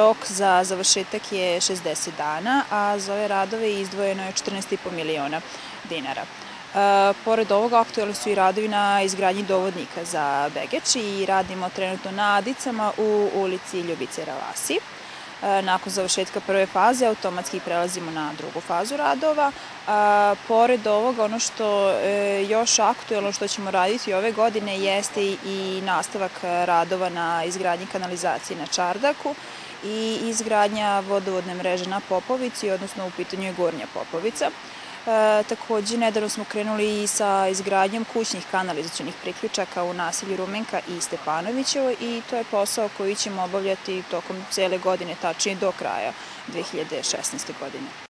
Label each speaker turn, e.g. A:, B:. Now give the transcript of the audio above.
A: Rok za završetak je 60 dana, a za ove radove izdvojeno je 14,5 miliona dinara. Pored ovoga, aktuelni su i radovi na izgradnji dovodnika za Begeč i radimo trenutno na adicama u ulici Ljubice Ravasi. Nakon završetka prve faze automatski prelazimo na drugu fazu radova. Pored ovoga, ono što je još aktuelno što ćemo raditi ove godine jeste i nastavak radova na izgradnji kanalizacije na Čardaku i izgradnja vodovodne mreže na Popovici, odnosno u pitanju je Gornja Popovica. Takođe, nedavno smo krenuli i sa izgradnjom kućnih kanalizacionih priključaka u naselju Rumenka i Stepanovićevo i to je posao koji ćemo obavljati tokom cele godine, tačnije do kraja 2016. godine.